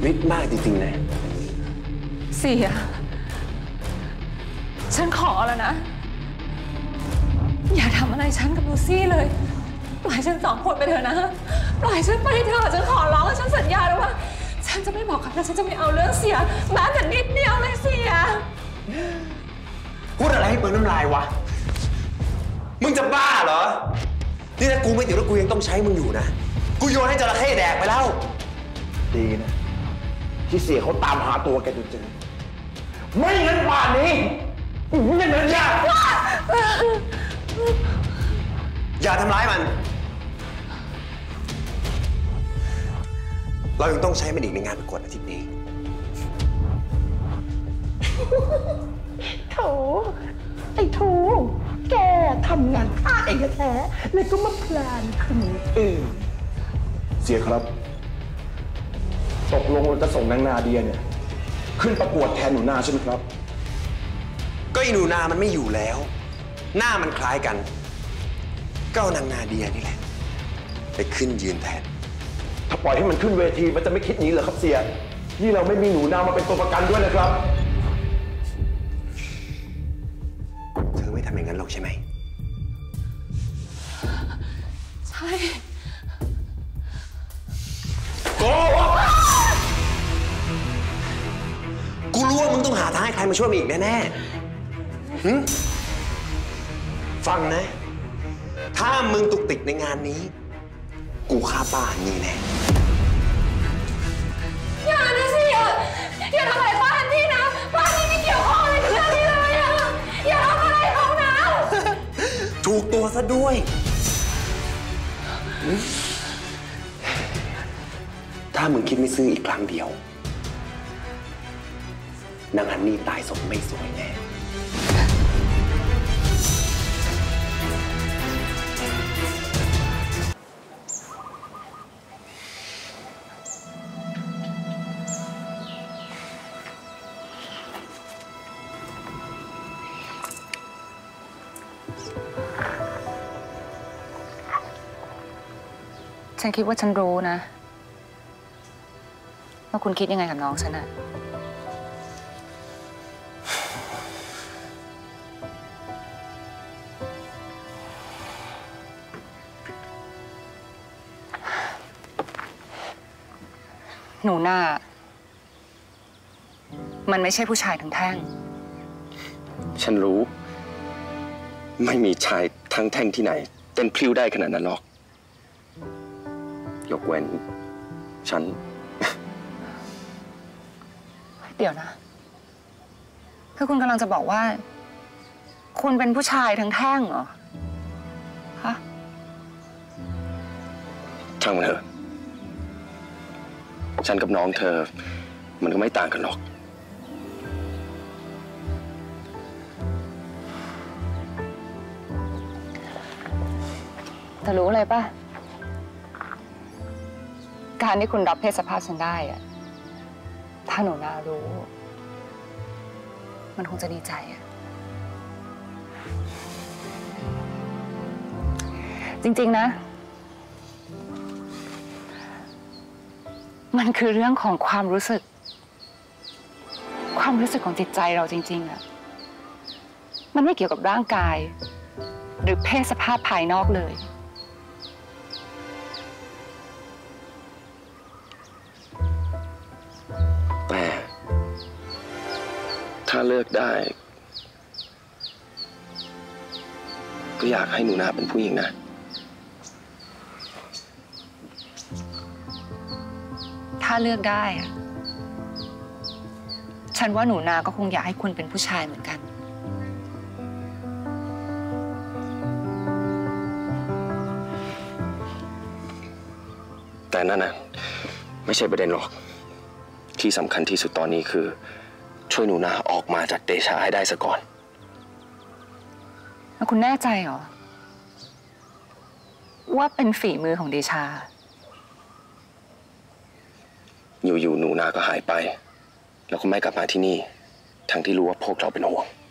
ฤทธิ์มากจริงๆนะเสียฉันขอแล้วนะอย่าทำอะไรฉันกับลูซี่เลยปล่อยฉัน2 คนไปเถอะนะปล่อยฉันไปเถอะฉันขอร้องฉันสัญญาแล้วว่าฉันจะไม่บอกใครและฉันจะไม่เอาเรื่องเสียแม้แต่นิดเดียวเลยเสียพูดอะไรให้เปิดน้ำลายวะมึงจะบ้าเหรอนี่ถ้ากูไม่ติดแล้วกูยังต้องใช้มึงอยู่นะกูโยนให้จระเข้แดกไปแล้วดีนะที่เสียเขาตามหาตัวแกจนเจอไม่งั้นป่านนี้ยังไงเนี่ยอย่าทำร้ายมันเรายังต้องใช้มันอีกในงานประกวดอาทิตย์นี้โถไอ้ทูแกทำงานฆ่าเองแท้เลยก็มาพลานขึ้นเสียครับตกลงเราจะส่งนางนาเดียเนี่ยขึ้นประกวดแทนหนูนาใช่ไหมครับก็อีหนูนามันไม่อยู่แล้วหน้ามันคล้ายกันก็เอานางนาเดียนี่แหละไปขึ้นยืนแทนถ้าปล่อยให้มันขึ้นเวทีมันจะไม่คิดหนีเหรอครับเสียนี่เราไม่มีหนูนามาเป็นตัวประกันด้วยนะครับเธอไม่ทำอย่างนั้นหรอกใช่ไหมใช่โกกูรู้ว่ามึงต้องหาทางให้ใครมาช่วยมึงอีกแน่ๆฟังนะถ้ามึงตุกติกในงานนี้กูฆ่าป้านี่แน่อย่านะสิอย่าทำอะไรป้าฮันนี่นะป้าฮันนี่ไม่เกี่ยวข้องอะไรกับเรื่องนี้เลยอย่าทำอะไรเขานะถูกตัวซะด้วยถ้ามึงคิดไม่ซื่ออีกครั้งเดียวนางฮันนี่ตายสมไม่สวยแน่ฉันคิดว่าฉันรู้นะว่าคุณคิดยังไงกับน้องฉันอะหนูน่ามันไม่ใช่ผู้ชายทั้งแท่งฉันรู้ไม่มีชายทั้งแท่งที่ไหนเต้นพลิ้วได้ขนาดนั้นหรอกยกเว้นฉันเดี๋ยวนะคือคุณกำลังจะบอกว่าคุณเป็นผู้ชายทั้งแท่งเหรอฮะช่างมันเถอะฉันกับน้องเธอมันก็ไม่ต่างกันหรอกแต่รู้อะไรป่ะการที่คุณรับเพศสภาพฉันได้อะถ้าหนูนารู้มันคงจะดีใจอะจริงๆนะมันคือเรื่องของความรู้สึกของจิตใจเราจริงๆอะมันไม่เกี่ยวกับร่างกายหรือเพศสภาพภายนอกเลยแต่ถ้าเลือกได้ก็อยากให้หนูนาเป็นผู้หญิงนะถ้าเลือกได้อะฉันว่าหนูนาก็คงอยากให้คุณเป็นผู้ชายเหมือนกันแต่นั่นน่ะไม่ใช่ประเด็นหรอกที่สำคัญที่สุดตอนนี้คือช่วยหนูนาออกมาจากเดชาให้ได้ซะก่อนแล้วคุณแน่ใจเหรอว่าเป็นฝีมือของเดชาอยู่ๆหนูนาก็หายไปแล้วก็ไม่กลับมาที่นี่ทั้งที่รู้ว่าพวกเราเป็นห่วง